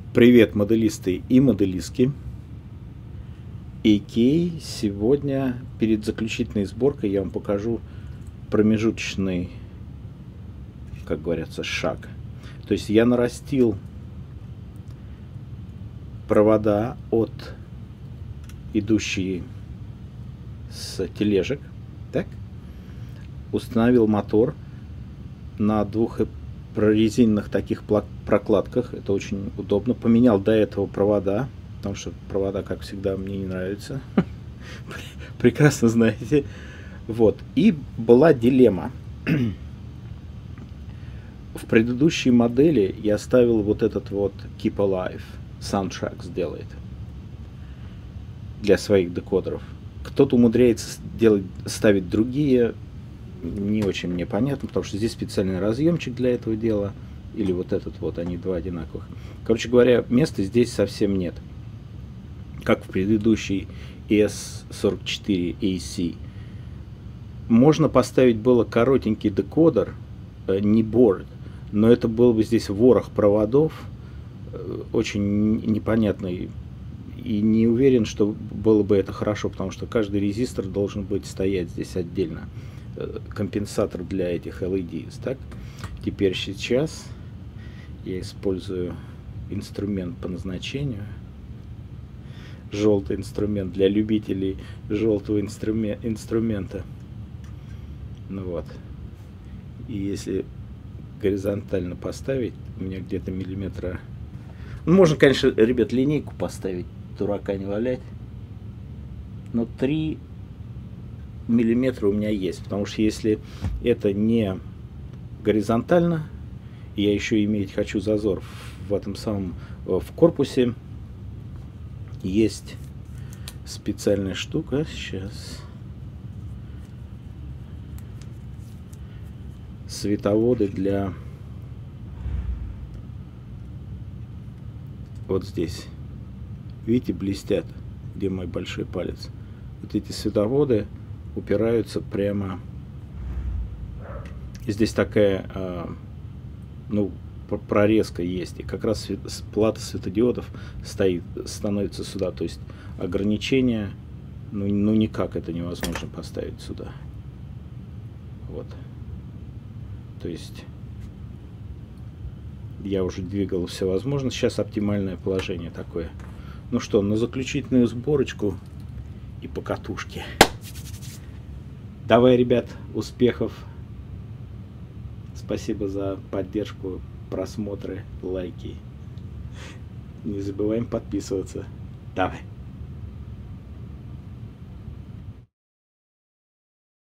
Привет, моделисты и моделистки. AK. Сегодня перед заключительной сборкой я вам покажу промежуточный, как говорится, шаг. То есть я нарастил провода от идущие с тележек, так? Установил мотор на двух прорезиненных таких прокладках. Это очень удобно. Поменял до этого провода, потому что провода, как всегда, мне не нравятся. Прекрасно знаете. Вот. И была дилемма. В предыдущей модели я ставил вот этот вот Keep Alive. Soundtrack сделает для своих декодеров. Кто-то умудряется ставить другие. Не очень мне понятно, потому что здесь специальный разъемчик для этого дела. Или вот этот вот, они два одинаковых. Короче говоря, места здесь совсем нет. Как в предыдущей ES44 AC. Можно поставить было коротенький декодер, не board, но это был бы здесь ворох проводов, очень непонятный. И не уверен, что было бы это хорошо, потому что каждый резистор должен быть стоять здесь отдельно. Компенсатор для этих LEDs. Так? Теперь сейчас я использую инструмент по назначению. Желтый инструмент для любителей желтого инструмента. Ну вот. И если горизонтально поставить, у меня где-то миллиметра... Ну, можно, конечно, ребят, линейку поставить, дурака не валять. Но 3 миллиметра у меня есть, потому что если это не горизонтально, я еще иметь хочу зазор в этом самом в корпусе, есть специальная штука, сейчас, световоды для вот здесь, видите, блестят, где мой большой палец. Вот эти световоды упираются прямо. И здесь такая, ну, прорезка есть. И как раз плата светодиодов становится сюда. То есть ограничение, ну никак это невозможно поставить сюда. Вот. То есть я уже двигал все возможно. Сейчас оптимальное положение такое. Ну что, на заключительную сборочку и по катушке. Давай, ребят, успехов. Спасибо за поддержку, просмотры, лайки. Не забываем подписываться. Давай.